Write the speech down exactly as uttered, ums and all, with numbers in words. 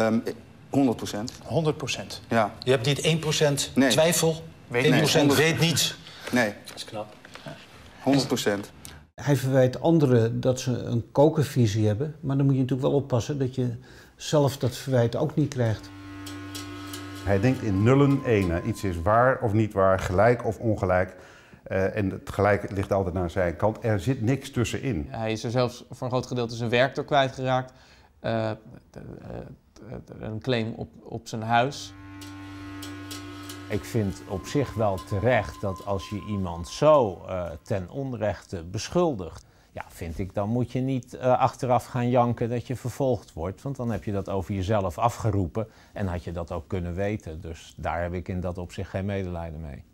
Um, honderd procent. honderd procent? Ja. Je hebt niet één procent nee. twijfel? Weet één procent nee, weet niets? Nee. Dat is knap. honderd procent. Hij verwijt anderen dat ze een kokervisie hebben. Maar dan moet je natuurlijk wel oppassen dat je zelf dat verwijt ook niet krijgt. Hij denkt in nullen enen. Iets is waar of niet waar, gelijk of ongelijk. Uh, en het gelijk ligt altijd naar zijn kant. Er zit niks tussenin. Hij is er zelfs voor een groot gedeelte zijn werk door kwijtgeraakt. Uh, een claim op, op zijn huis. Ik vind op zich wel terecht dat als je iemand zo uh, ten onrechte beschuldigt, ja, vind ik, dan moet je niet uh, achteraf gaan janken dat je vervolgd wordt. Want dan heb je dat over jezelf afgeroepen en had je dat ook kunnen weten. Dus daar heb ik in dat opzicht geen medelijden mee.